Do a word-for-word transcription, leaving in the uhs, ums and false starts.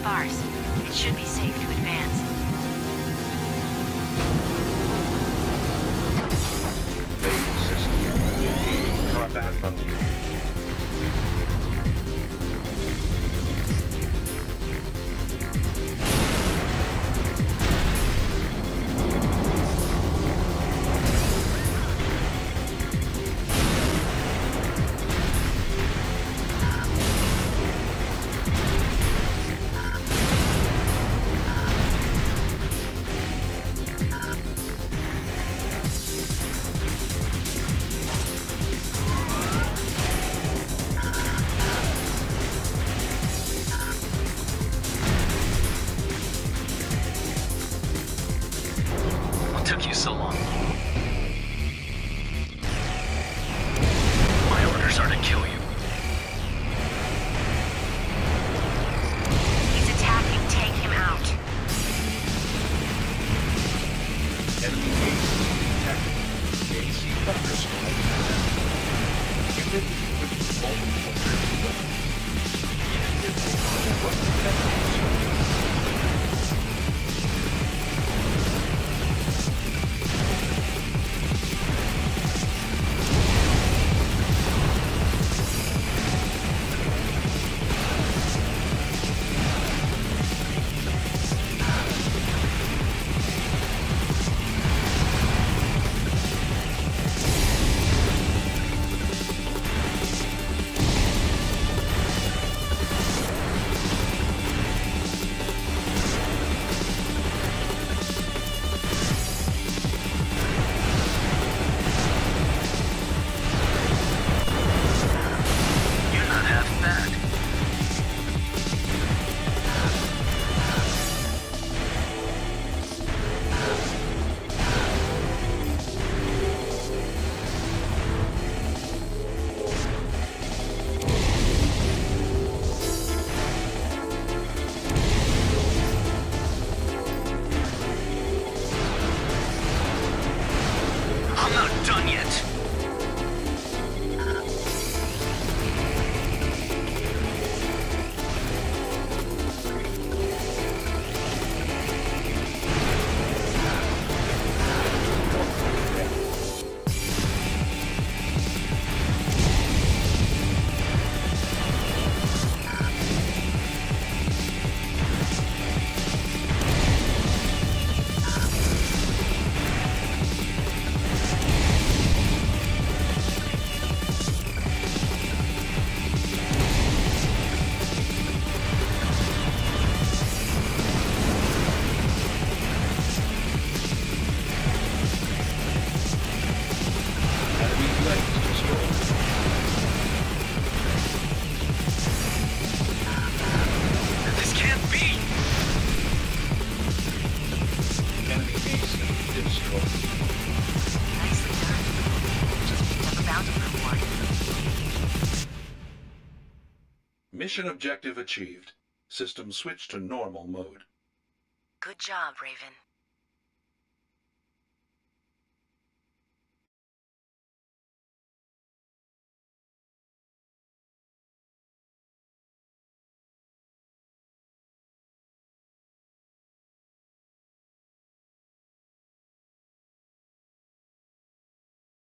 sparse. It should be safe to advance. Base system engaging combat function. Took you so long? My orders are to kill you. He's attacking. Take him out. Enemy A C detected. A C thunderstorm. Unit with multiple weapons. Unit with multiple weapons. I'm not done yet. This can't be! Enemy A C destroyed. Nicely done. Just picked up a bounty reward. Mission objective achieved. System switched to normal mode. Good job, Raven.